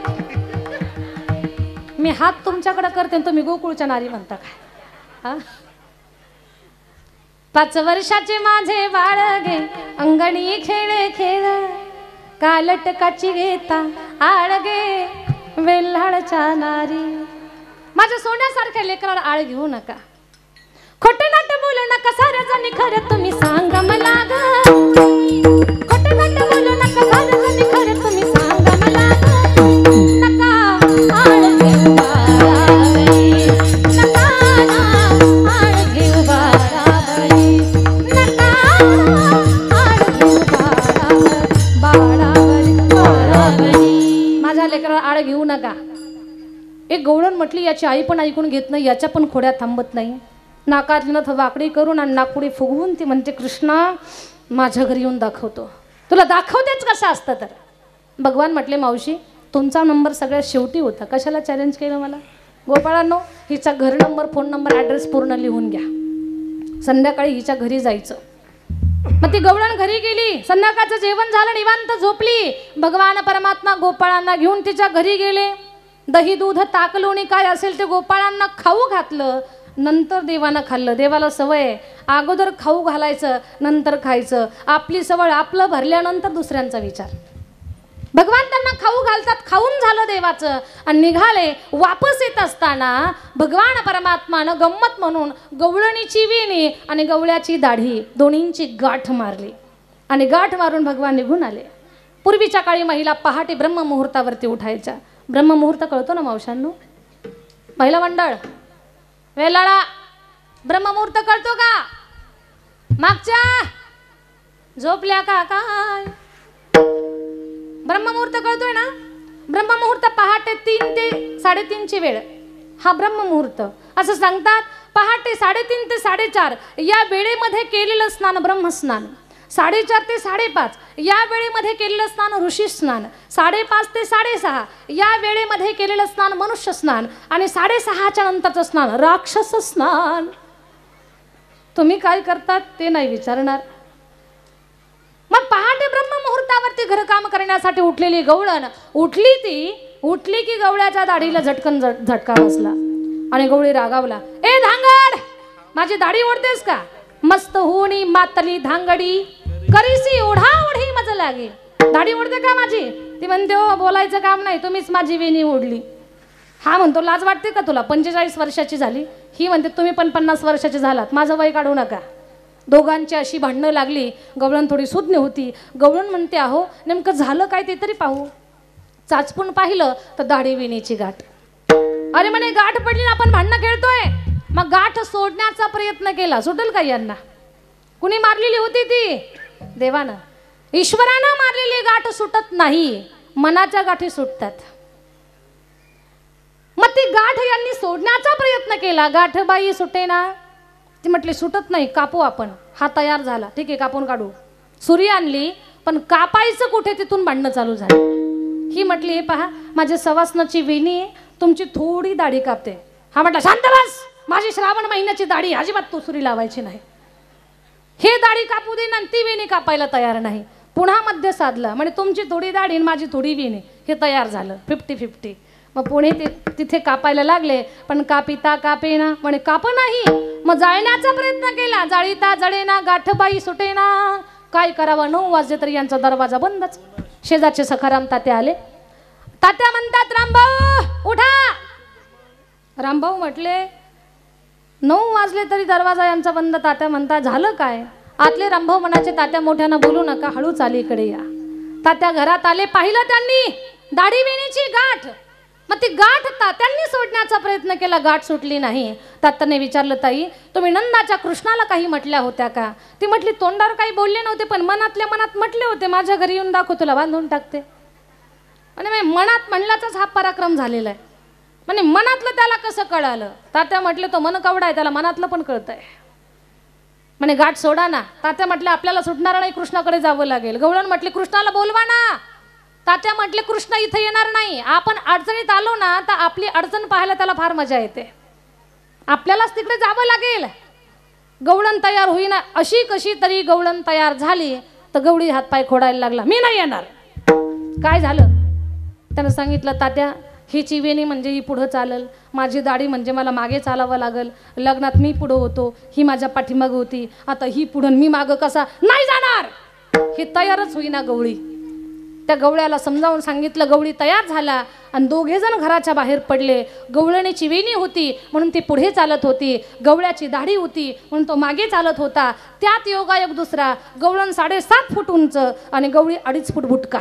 मी हात तुमच्याकडे करते, तुम्ही गोकुळच्या नारी म्हणता काय? 5 वर्षाचे माझे बाळ गे अंगणी खेळ खेळ कालटकाची घेता आळगे वेल्हाळच्या नारी. माझ्या सोन्यासारख्या लेकराला आळ घेऊ नका. खोटं नाटं बोलू नका साऱ्या जणी खरं तुम्ही सांगा मला ग. खोटं नाटं बोलू नका साऱ्या जणी खरं तुम्ही सांगा मला ग. नका आळ घेऊ बाळावरी, नका आळ घेऊ बाळावरी, नका आळ घेऊ बाळावरी बाळावरी. माझ्या लेकराला आळ घेऊ नका. एक गवळण म्हटली याची आई पण ऐकून घेत नाही, याच्या पण खोड्या थांबत नाही. नाकातली नथ वाकडी करून आणि नाकपुडी फुगवून ती म्हणते कृष्णा माझ्या घरी येऊन दाखवतो तुला. दाखवतेच कसं असतं तर. भगवान म्हटले मावशी तुमचा नंबर सगळ्यात शेवटी होता, कशाला चॅलेंज केलं मला. गोपाळांनो हिचा घर नंबर फोन नंबर ॲड्रेस पूर्ण लिहून घ्या. संध्याकाळी हिच्या घरी जायचं. मग ती गवळण घरी गेली. संध्याकाळचं जेवण झालं, निवांत झोपली. भगवान परमात्मा गोपाळांना घेऊन तिच्या घरी गेले. दही दूध ताक लोणी काय असेल ते गोपाळांना खाऊ घातलं. नंतर देवानं खाल्लं. देवाला सवय अगोदर खाऊ घालायचं नंतर खायचं. आपली सवय आपलं भरल्यानंतर दुसऱ्यांचा विचार. भगवान त्यांना खाऊ घालतात. खाऊन झालं देवाचं आणि निघाले. वापस येत असताना भगवान परमात्मानं गंमत म्हणून गवळणीची वेणी आणि गवळ्याची दाढी दोन्हींची गाठ मारली आणि गाठ मारून भगवान निघून आले. पूर्वीच्या काळी महिला पहाटे ब्रह्ममुहूर्तावरती उठायच्या. ब्रह्ममुहूर्त कळतो ना मावशांनो. महिला मंडळ वेलाळा ब्रह्ममुहूर्त कळतो का. मागच्या झोपल्या का काय. ब्रह्ममुहूर्त कळतोय ना. ब्रह्ममुहूर्त पहाटे 3 ते 3:30ची वेळ हा ब्रह्ममुहूर्त. असं सांगतात पहाटे 3:30 ते 4:30 या वेळेमध्ये केलेलं स्नान ब्रह्मस्नान. 4:30 ते 5:30 या वेळेमध्ये केलेलं स्नान ऋषी स्नान. 5:30 ते 6:30 या वेळेमध्ये केलेलं स्नान मनुष्य स्नान. आणि 6:30च्या नंतरचं स्नान राक्षस स्नान. तुम्ही काय करतात ते नाही विचारणार. मग पहाटे ब्रह्ममुहूर्तावरती घरकाम करण्यासाठी उठलेली गवळण उठली की गवळ्याच्या दाढीला झटका बसला आणि गवळी रागावला. ए धांगड माझी दाढी ओढतेस का. मस्त होणी मातली धांगडी करीसी ओढा ओढी मज लागे. दाढी ओढते का माझी. ती म्हणते हो बोलायचं काम नाही तुम्हीच माझी वेणी ओढली. हा म्हणतो लाज वाटते का तुला. 45 वर्षाची झाली. ही म्हणते तुम्ही पण 50 वर्षाचे झालात माझं वय काढू नका. दोघांची अशी भांडणं लागली. गवळण थोडी सुज्ञ होती. गवळण म्हणते अहो नेमकं झालं काय ते तरी पाहू. चाचपून पाहिलं तर दाढी वेणीची गाठ. अरे म्हणे गाठ पडली ना आपण भांडणं खेळतोय. मग गाठ सोडण्याचा प्रयत्न केला. सुटेल का यांना. कुणी मारलेली होती ती देवानं. ईश्वरानं मारलेली गाठ सुटत नाही. मनाच्या गाठी सुटतात. मग ती गाठ यांनी सोडण्याचा प्रयत्न केला. गाठ बाई सुटेना. ती म्हटली सुटत नाही कापू आपण. हा तयार झाला. ठीक आहे कापून काढू. सुरी आणली पण कापायचं कुठे तिथून भांडणं चालू झालं. ही म्हटली हे पहा माझ्या सवासनाची वेणी आहे तुमची थोडी दाढी कापते. हा म्हटला शांत बस माझी श्रावण महिन्याची दाढी अजिबात तू सुरी लावायची नाही. हे दाढी कापू दे आणि ती वेणी कापायला तयार नाही. पुन्हा मध्य साधला म्हणजे तुमची थोडी दाढी आणि माझी थोडी वेणी. हे तयार झालं 50-50. मग पुणे तिथे कापायला लागले पण कापिता कापेना म्हणे काप नाही. मग जाळण्याचा प्रयत्न केला. जाळीता जळेना गाठबाई सुटेना. काय करावं. 9 वाजले तरी यांचा दरवाजा बंदच. शेजारचे सखाराम तात्या आले. तात्या म्हणतात रामभाऊ उठा. रामभाऊ म्हटले 9 वाजले तरी दरवाजा यांचा बंद. तात्या म्हणतात झालं काय. आतले रामभाऊ म्हणाचे तात्या मोठ्यानं बोलू नका हळूच आली इकडे या. तात्या घरात आले. पाहिलं त्यांनी दाढी वेणीची गाठ. मग ती गाठ तात्यांनी सोडण्याचा प्रयत्न केला. गाठ सुटली नाही. तात्याने विचारलं ताई तुम्ही नंदाच्या कृष्णाला काही म्हटल्या होत्या का. ती म्हटली तोंडावर काही बोलले नव्हते पण मनातल्या मनात म्हटले होते माझ्या घरी येऊन दाखव तुला बांधून टाकते. म्हणजे मनात म्हणल्याचाच हा पराक्रम झालेला आहे. म्हणजे मनातलं त्याला कसं कळालं. तात्या म्हटले तो मन कवडा आहे त्याला मनातलं पण कळतंय. म्हणे गाठ सोडा ना. तात्या म्हटले आपल्याला सुटणार नाही कृष्णाकडे जावं लागेल. गवळण म्हटले कृष्णाला बोलवा ना. तात्या म्हटले कृष्ण इथे येणार नाही. आपण अडचणीत आलो ना तर आपली अडचण पाहायला त्याला फार मजा येते. आपल्यालाच तिकडे जावं लागेल. गवळण तयार होईना. अशी कशी तरी गवळण तयार झाली तर गवळी हातपाय खोडायला लागला. मी नाही येणार. काय झालं त्यानं सांगितलं तात्या ही चिवेणी म्हणजे ही पुढं चालल, माझी दाढी म्हणजे मला मागे चालावं लागल, लग्नात मी पुढं होतो, ही माझ्या पाठीमागं होती, आता ही पुढं मी मागं कसा नाही जाणार, ही तयारच होईना गवळी. त्या गवळ्याला समजावून सांगितलं, गवळी तयार झाला आणि दोघे जण घराच्या बाहेर पडले. गवळ्याने चिवेणी होती म्हणून ती पुढे चालत होती, गवळ्याची दाढी होती म्हणून तो मागे चालत होता. त्यात योगायोग दुसरा, गवळण 7.5 फूट उंच आणि गवळी 2.5 फूट बुटका.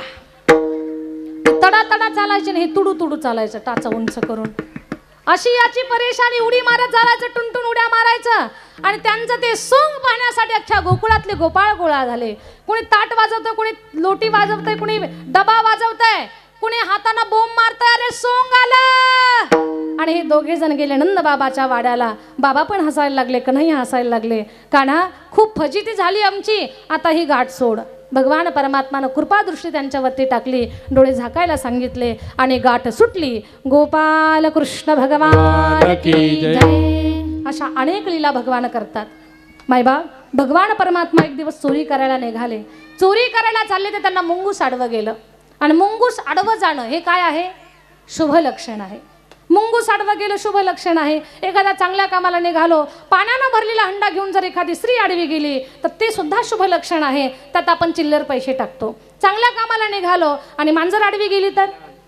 तडा तडा चालायचे नाही, तुडू तुडू चालायचं टाचा उंच करून. अशी याची परेशानी, उडी मारत चालायचं, टुनटुन उड्या मारायचं. आणि त्यांचं ते सोंग पाहण्यासाठी अख्ख्या गोकुळातले गोपाळ गोळा झाले. कोणी ताट वाजवतंय, कोणी लोटी वाजवतंय, कोणी डबा वाजवतंय, कोणी हाताने बोंब मारतंय, अरे सोंग आलं. आणि हे दोघे जण गेले नंद बाबाच्या वाड्याला. बाबा पण हसायला लागले, कन्हैया हसायला लागले. कान्हा, खूप फजिती झाली आमची, आता ही गाठ सोड. भगवान परमात्मानं कृपादृष्टी त्यांच्यावरती टाकली, डोळे झाकायला सांगितले आणि गाठ सुटली. गोपाल कृष्ण भगवान की जय. अशा अनेक लीला भगवान करतात. मायबा, भगवान परमात्मा एक दिवस चोरी करायला निघाले. चोरी करायला चालले तर त्यांना मुंगूस आडवं गेलं. आणि मुंगूस आडवं जाणं हे काय आहे? शुभ लक्षण आहे. मुंगूस आडवं गेलं शुभ लक्षण आहे. एखाद्या चांगल्या कामाला निघालो, पाण्यानं भरलेला हंडा घेऊन जर एखादी स्त्री आडवी गेली तर ते सुद्धा शुभ लक्षण आहे. त्यात आपण चिल्लर पैसे टाकतो. चांगल्या कामाला निघालो आणि मांजर आडवी गेली तर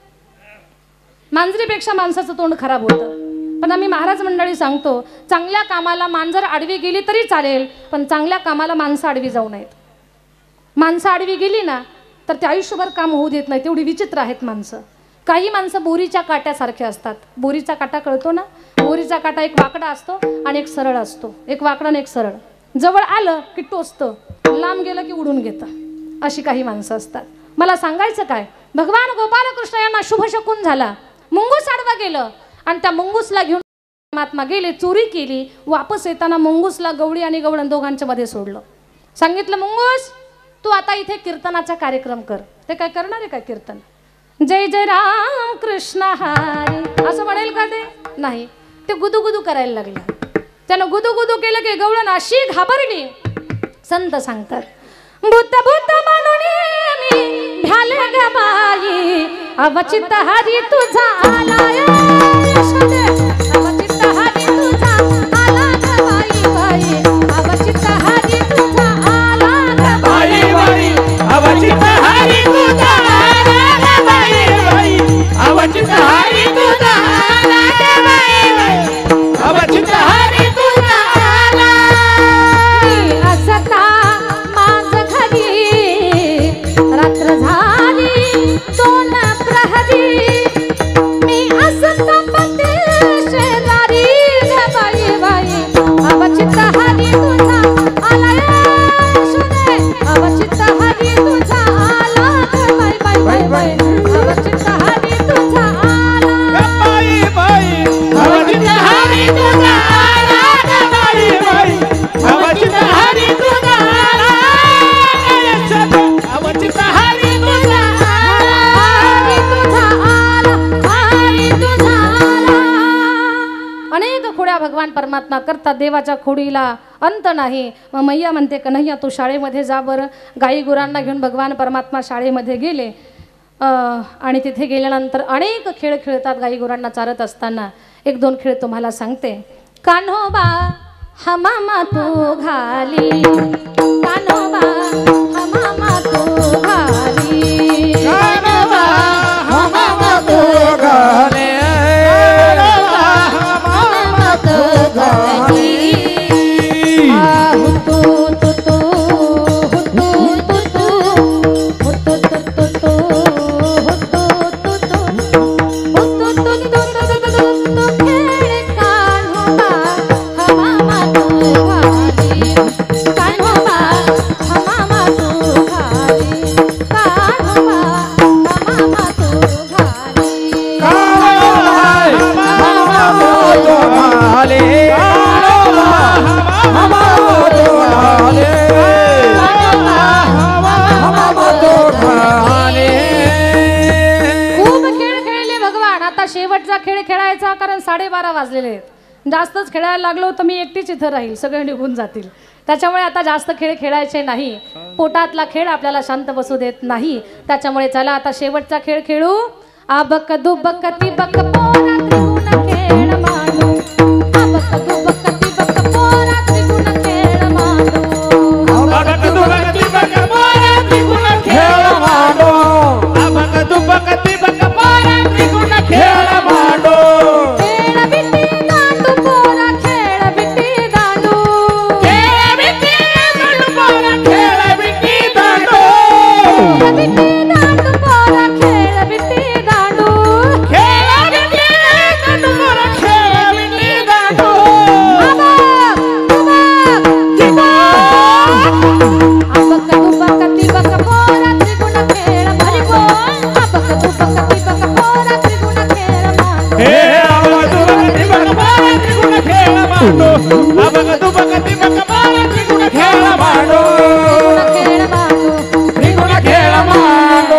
मांजरीपेक्षा माणसाचं तोंड खराब होतं. पण आम्ही महाराज मंडळी सांगतो, चांगल्या कामाला मांजर आडवी गेली तरी चालेल, पण चांगल्या कामाला माणसं आडवी जाऊ नयेत. माणसं आडवी गेली ना तर ते आयुष्यभर काम होऊ देत नाही, तेवढी विचित्र आहेत माणसं. काही माणसं बोरीच्या काट्यासारखे असतात. बोरीचा काटा कळतो ना? बोरीचा काटा एक वाकडा असतो आणि एक सरळ असतो. एक वाकडा आणि एक सरळ. जवळ आलं की टोचतं, लांब गेलं की उडून घेतं. अशी काही माणसं असतात. मला सांगायचं काय, भगवान गोपालकृष्ण यांना शुभ शकून झाला. मुंगूस आडवा गेलं आणि त्या मुंगूसला घेऊन परमात्मा गेले, चोरी केली. वापस येताना मुंगूसला गवळी आणि गवळण दोघांच्या मध्ये सोडलं. सांगितलं, मुंगूस, तू आता इथे कीर्तनाचा कार्यक्रम कर. ते काय करणार आहे काय कीर्तन? जय जय राम कृष्ण हरी असं म्हणेल का? ते नाही. ते गुदुगुदू करायला लागलं. त्यानं गुदुगुदू केलं की गवळण अशी घाबरली. संत सांगतात, बुद्ध बुद्ध म्हणून मी भ्याले ग बाई, अवचित हरी तुझा आलाय. अवचित हरी तुझा आला ग बाई बाई, अवचित हरी तुझा आला ग बाई बाई, अवचित हरी तुझा आला बाई बाई, अवचित हरी तुझा आला बाई बाई, अवचित हरी तुझा आला. मी असता माझ घरी रात्र झाली 2 प्रहरी, मी असता पती शेजारी ग बाई बाई, अवचित हरी तुझा आलाय. शुने अवचित हरी तुझा आला ग बाई बाई बाई बाई, अवचित हरी तुझा आला बाई बाई, अवचित हरी तुझा आला बाई बाई, अवचित हरी तुझा आला. अवचित हरी तुझा हरी तुझा आला, हरी तुझा आला. अनेक खोड्या भगवान परमात्मा करतात. देवाच्या खोडीला अंत नाही. मग मैया म्हणते, कन्हैया तू शाळेमध्ये जा बरं. गाई गुरांना घेऊन भगवान परमात्मा शाळेमध्ये गेले. आणि तिथे गेल्यानंतर अनेक खेळ खेळतात. गाई गुरांना चारत असताना 1-2 खेळ तुम्हाला सांगते. कान्होबा हमामा तू घाली, कान्होबा हमामा तू घाली, कान्होबा हमामा तू घाली, हमामा तू घाली. हुतू तुतू, हुतू तुतू, हुतू तुतू, हुतू तुतू, हुतू तुतू खेळ कान्होबा हमामा तू घाली, कान्होबा हमामा तू घाली, कान्होबा हमामा तू घाली. खूप खेळ खेळले भगवान. आता शेवटचा खेळ खेळायचा, कारण 12:30 वाजलेले आहेत. जास्तच खेळायला लागलो तर मी एकटीच इथं राहील, सगळे निघून जातील. त्याच्यामुळे आता जास्त खेळ खेळायचे नाही. पोटातला खेळ आपल्याला शांत बसू देत नाही. त्याच्यामुळे चला आता शेवटचा खेळ खेळू. आबक दुबक तिबक पोरा त्रिगुण खेळ मांडू आबक दुबक तिबक पोरा त्रिगुण खेळ मांडू अबक दुबक तिबक पोरा त्रिगुण खेळ मांडो अबक दुबक तिबक पोरा त्रिगुण खेळ मांडो खेळ बिट्टी दांडू पोरा खेळ बिट्टी दांडू खेळ बिट्टी दांडू पोरा खेळ बिट्टी दांडू बिट्टी दांडू पोरा खेळ बिट्टी दांडू खेळ बिट्टी दांडू पोरा खेळ बिट्टी दांडू आबक दुबक आबक दुबक तिबक पोरा त्रिगुण खेळ मांडू आबक दुबक तिबक पोरा त्रिगुण खेळ मांडू हे अबक दुबक तिबक पोरा त्रिगुण खेळ मांडो अबक दुबक तिबक पोरा त्रिगुण खेळ मांडो खेळ मांडू त्रिगुण खेळ मांडो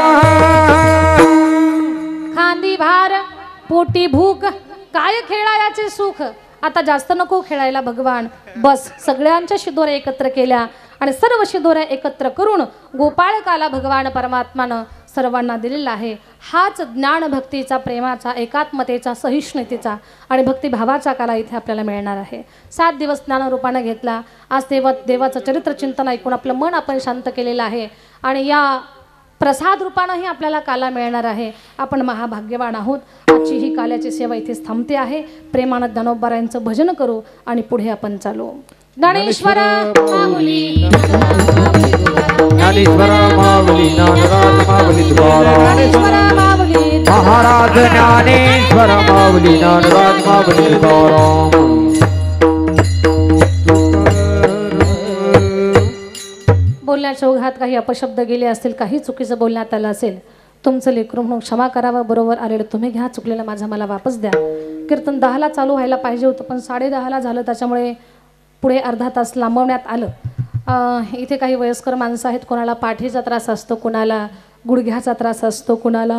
खांदी भार पोटी भूक काय खेळायाचे सुख आता जास्त नको खेळायला भगवान बस सगळ्यांच्या शिदोऱ्या एकत्र केल्या आणि सर्व शिदोऱ्या एकत्र करून गोपाळकाला भगवान परमात्मानं सर्वांना दिलेला आहे हाच ज्ञान भक्तीचा प्रेमाचा एकात्मतेचा सहिष्णुतेचा आणि भक्तिभावाचा काला इथे आपल्याला मिळणार आहे 7 दिवस ज्ञानरूपानं घेतला आज देवाचं चरित्रचिंतन ऐकून आपलं मन आपण शांत केलेलं आहे आणि या प्रसाद रूपानंही आपल्याला काला मिळणार आहे आपण महाभाग्यवान आहोत आजची ही काल्याची सेवा इथेच थांबते आहे प्रेमानं ज्ञानोबारायांचं भजन करू आणि पुढे आपण चालू ज्ञानेश्वर माऊली ज्ञानेश्वर माऊली ज्ञानराज माऊली तुकाराम ज्ञानेश्वर माऊली महाराज ज्ञानेश्वर माऊली ज्ञानराज माऊली तुकाराम बोलण्याच्या ओघात काही अपशब्द गेले असतील काही चुकीचं बोलण्यात आलं असेल तुमचं लेकरू म्हणून क्षमा करावं बरोबर आलेलं तुम्ही घ्या चुकलेलं माझा मला वापस द्या कीर्तन 10ला चालू व्हायला पाहिजे होतं पण 10:30ला झालं त्याच्यामुळे पुढे अर्धा तास लांबवण्यात आलं इथे काही वयस्कर माणसं आहेत कोणाला पाठीचा त्रास असतो कोणाला गुडघ्याचा त्रास असतो कोणाला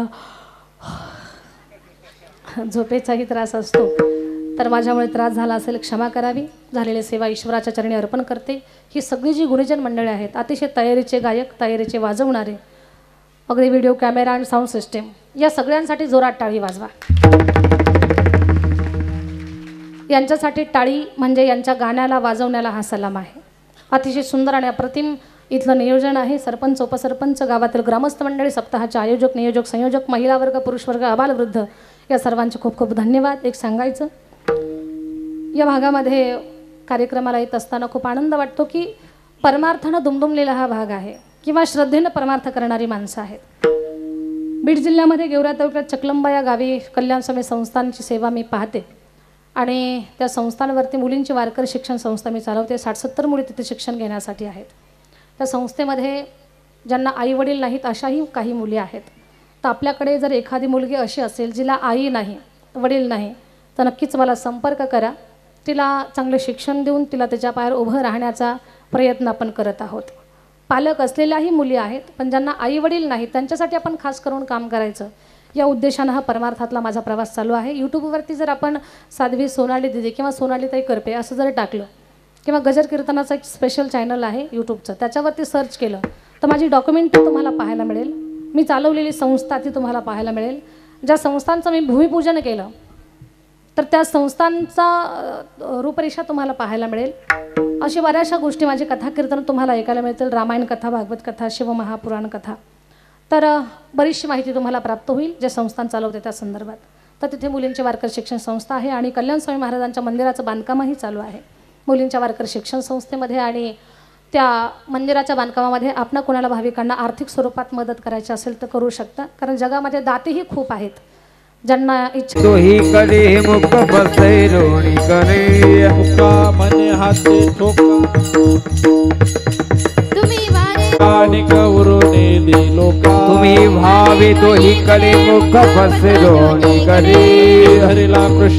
झोपेचाही त्रास असतो तर माझ्यामुळे त्रास झाला असेल क्षमा करावी झालेली सेवा ईश्वराच्या चरणी अर्पण करते ही सगळी जी गुणीजन मंडळी आहेत अतिशय तयारीचे गायक तयारीचे वाजवणारे अगदी व्हिडिओ कॅमेरा आणि साऊंड सिस्टीम या सगळ्यांसाठी जोरात टाळी वाजवा यांच्यासाठी टाळी म्हणजे यांच्या गाण्याला वाजवण्याला हा सलाम आहे अतिशय सुंदर आणि अप्रतिम इथलं नियोजन आहे सरपंच उपसरपंच गावातील ग्रामस्थ मंडळी सप्ताहाचे आयोजक नियोजक संयोजक महिला वर्ग पुरुष वर्ग आबालवृद्ध या सर्वांचे खूप खूप धन्यवाद एक सांगायचं या भागामध्ये कार्यक्रमाला येत असताना खूप आनंद वाटतो की परमार्थानं दुमदुमलेला हा भाग आहे किंवा श्रद्धेनं परमार्थ करणारी माणसं आहेत बीड जिल्ह्यामध्ये गेवरा तालुक्यात चकलंबा या गावी कल्याण स्वामी संस्थानची सेवा मी पाहते आणि त्या संस्थांवरती मुलींची वारकरी शिक्षण संस्था मी चालवते 60-70 मुली तिथे शिक्षण घेण्यासाठी आहेत त्या संस्थेमध्ये ज्यांना आईवडील नाहीत अशाही काही मुली आहेत तर आपल्याकडे जर एखादी मुलगी अशी असेल जिला आई नाही वडील नाही तर नक्कीच मला संपर्क करा तिला चांगले शिक्षण देऊन तिला त्याच्या पायावर उभं राहण्याचा प्रयत्न आपण करत आहोत पालक असलेल्याही मुली आहेत पण ज्यांना आईवडील नाहीत त्यांच्यासाठी आपण खास करून काम करायचं या उद्देशानं हा परमार्थातला माझा प्रवास चालू आहे यूट्यूबवरती जर आपण साध्वी सोनाली दिदी किंवा सोनालीताई करपे असं जर टाकलं किंवा गजर कीर्तनाचं एक स्पेशल चॅनल आहे यूट्यूबचं त्याच्यावरती सर्च केलं तर माझी डॉक्युमेंट तुम्हाला पाहायला मिळेल मी चालवलेली संस्था ती तुम्हाला पाहायला मिळेल ज्या संस्थांचं मी भूमिपूजन केलं तर त्या संस्थांचा रूपरेषा तुम्हाला पाहायला मिळेल अशी बऱ्याचशा गोष्टी माझी कथा कीर्तन तुम्हाला ऐकायला मिळतील रामायण कथा भागवत कथा शिवमहापुराण कथा तर बरीचशी माहिती तुम्हाला प्राप्त होईल जे संस्थान चालवते त्या संदर्भात तर तिथे मुलींची वारकरी शिक्षण संस्था आहे आणि कल्याण स्वामी महाराजांच्या मंदिराचं बांधकामही चालू आहे मुलींच्या वारकरी शिक्षण संस्थेमध्ये आणि त्या मंदिराच्या बांधकामामध्ये आपण कोणाला भाविकांना आर्थिक स्वरूपात मदत करायची असेल तर करू शकता कारण जगामध्ये दातेही खूप आहेत ज्यांना इच्छा तोही कडे मुख बसे रोणी करे मुका मने हाते ठोका आणि कवरुने दे लोका तुम्ही भावे तोही कडे मुख बसे रोणी करे हरिला कृष्ण